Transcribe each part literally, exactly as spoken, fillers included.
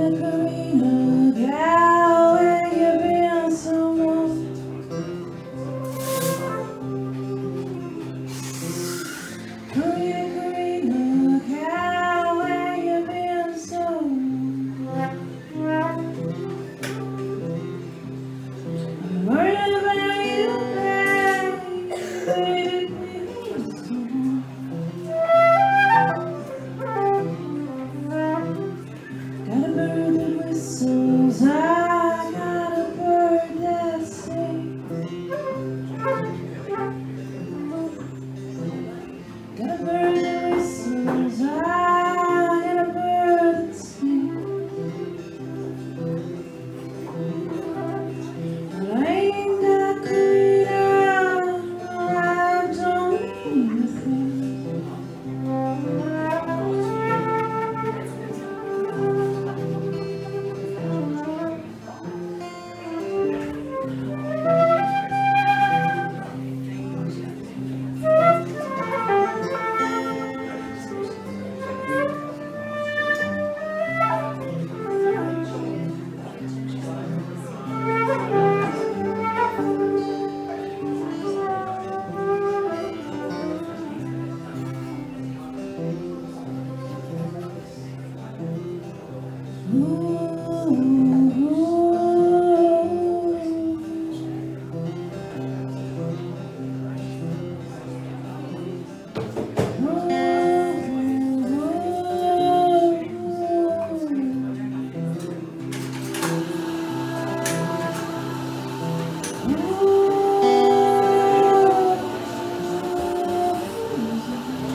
Corrina, gal, where you been so long? Corrina, Corrina, gal, where you been so long? I'm worried about you, babe, baby, please don't. Got a bird that whistles, I got a bird that sings. Got a bird that whistles, I got a bird that sings. But I ain't got Corrina, no, I don't mean a thing.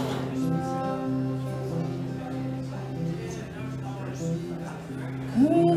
Corrina.